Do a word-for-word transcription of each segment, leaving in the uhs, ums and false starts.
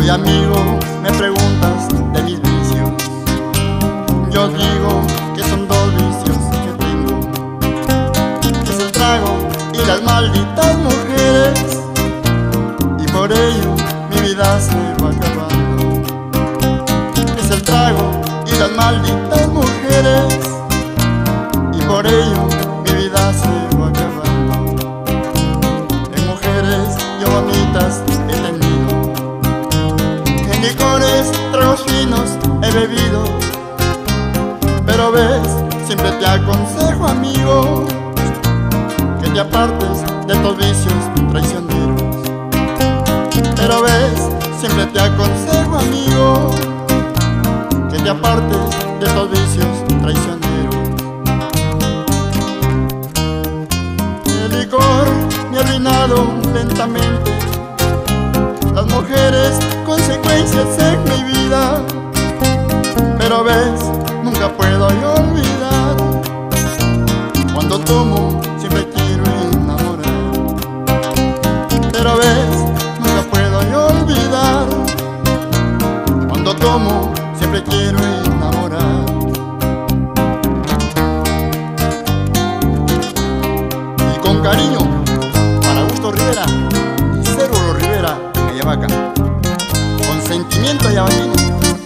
Hoy, amigo, me preguntas de mis vicios. Yo digo que son dos vicios que tengo, que es el trago y las malditas mujeres, y por ello mi vida se va acabando. Es el trago y las malditas mujeres, y por ello mi vida se va acabando. En mujeres yo bonitas he tenido, en licores, tragos finos he bebido, pero ves, siempre te aconsejo, amigo, que te apartes de tus vicios traicioneros. Pero ves, siempre te aconsejo, amigo, que te apartes de tus vicios traicioneros. El licor me ha arruinado lentamente, las mujeres consecuencias en mi vida, pero ves, nunca puedo yo olvidar. Cuando tomo siempre quiero enamorar, pero ves, nunca puedo yo olvidar. Cuando tomo siempre quiero enamorar. Y con cariño para Augusto Rivera y Cérulo Rivera en Ayabaca, con sentimiento ayabaqueño.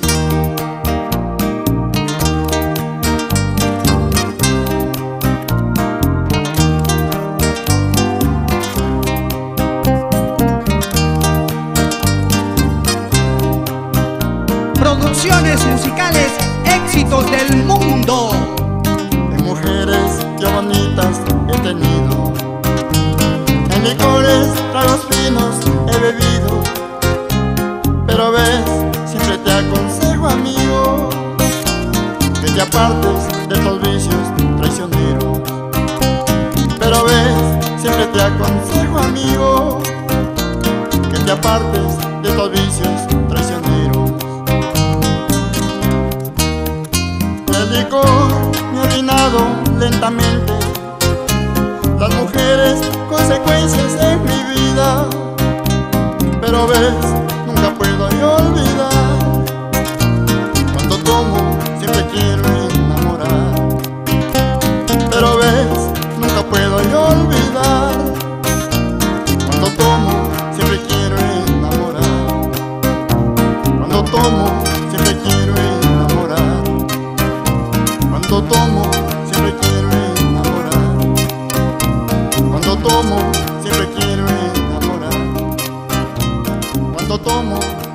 Producciones musicales, éxitos del mundo. En mujeres yo bonitas he tenido, en licores, tragos finos he bebido, pero ves, siempre te aconsejo, amigo, que te apartes de tus vicios traicioneros. Pero ves, siempre te aconsejo, amigo, que te apartes de tus vicios traicioneros. El licor me ha arruinado lentamente, las mujeres consecuencias en mi vida, pero ves, nunca puedo yo olvidar. Cuando tomo siempre quiero enamorar, pero ves, nunca puedo yo olvidar. Cuando tomo siempre quiero enamorar, cuando tomo siempre quiero enamorar, cuando tomo siempre quiero enamorar, cuando tomo siempre quiero enamorar, cuando tomo